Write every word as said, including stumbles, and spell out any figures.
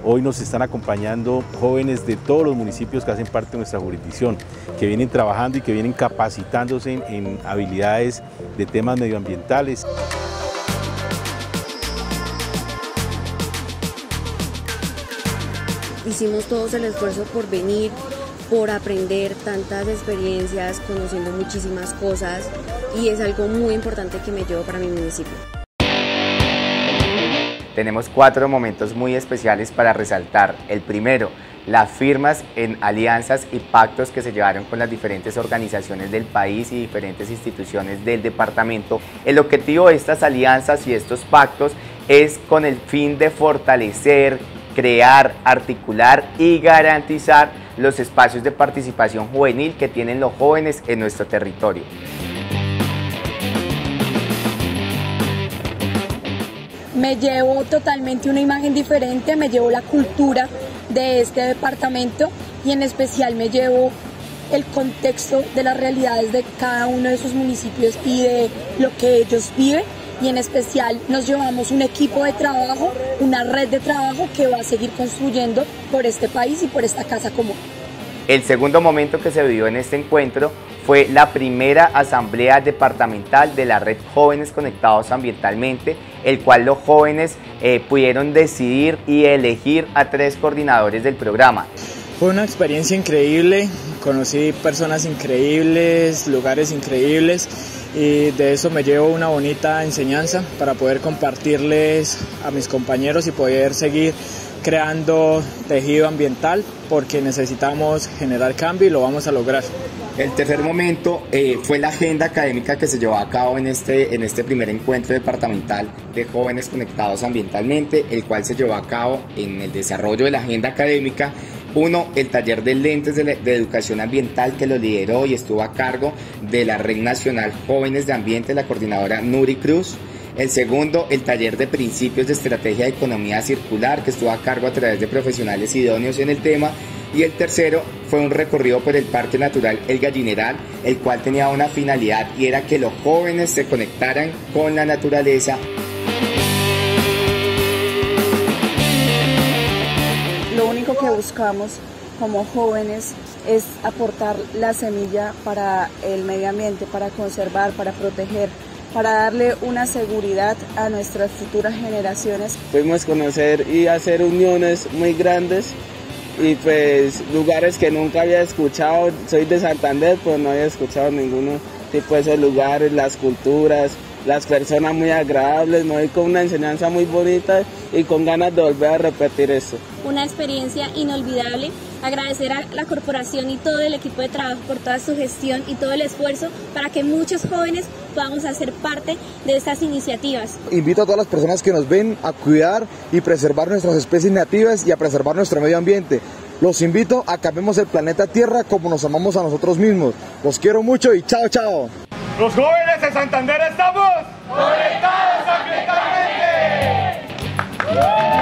Hoy nos están acompañando jóvenes de todos los municipios que hacen parte de nuestra jurisdicción, que vienen trabajando y que vienen capacitándose en, en habilidades de temas medioambientales. Hicimos todos el esfuerzo por venir, por aprender tantas experiencias, conociendo muchísimas cosas, y es algo muy importante que me llevo para mi municipio. Tenemos cuatro momentos muy especiales para resaltar. El primero, las firmas en alianzas y pactos que se llevaron con las diferentes organizaciones del país y diferentes instituciones del departamento. El objetivo de estas alianzas y estos pactos es con el fin de fortalecer, crear, articular y garantizar los espacios de participación juvenil que tienen los jóvenes en nuestro territorio. Me llevo totalmente una imagen diferente, me llevo la cultura de este departamento y en especial me llevo el contexto de las realidades de cada uno de sus municipios y de lo que ellos viven, y en especial nos llevamos un equipo de trabajo, una red de trabajo que va a seguir construyendo por este país y por esta casa común. El segundo momento que se vivió en este encuentro fue la primera asamblea departamental de la red Jóvenes Conectados Ambientalmente, el cual los jóvenes eh, pudieron decidir y elegir a tres coordinadores del programa. Fue una experiencia increíble, conocí personas increíbles, lugares increíbles, y de eso me llevo una bonita enseñanza para poder compartirles a mis compañeros y poder seguir creando tejido ambiental, porque necesitamos generar cambio y lo vamos a lograr. El tercer momento eh, fue la agenda académica que se llevó a cabo en este, en este primer encuentro departamental de jóvenes conectados ambientalmente, el cual se llevó a cabo en el desarrollo de la agenda académica. Uno, el taller de lentes de, la, de educación ambiental, que lo lideró y estuvo a cargo de la Red Nacional Jóvenes de Ambiente, la coordinadora Nuri Cruz. El segundo, el taller de principios de estrategia de economía circular, que estuvo a cargo a través de profesionales idóneos en el tema. Y el tercero fue un recorrido por el Parque Natural El Gallineral, el cual tenía una finalidad y era que los jóvenes se conectaran con la naturaleza. Lo único que buscamos como jóvenes es aportar la semilla para el medio ambiente, para conservar, para proteger, para darle una seguridad a nuestras futuras generaciones. Pudimos conocer y hacer uniones muy grandes y pues lugares que nunca había escuchado. Soy de Santander, pues no había escuchado ninguno tipo de esos lugares, las culturas, las personas muy agradables. Me voy con una enseñanza muy bonita y con ganas de volver a repetir esto. Una experiencia inolvidable. Agradecer a la corporación y todo el equipo de trabajo por toda su gestión y todo el esfuerzo para que muchos jóvenes podamos hacer parte de estas iniciativas. Invito a todas las personas que nos ven a cuidar y preservar nuestras especies nativas y a preservar nuestro medio ambiente. Los invito a que amemos el planeta Tierra como nos amamos a nosotros mismos. Los quiero mucho y chao, chao. Los jóvenes de Santander estamos conectados ambientalmente.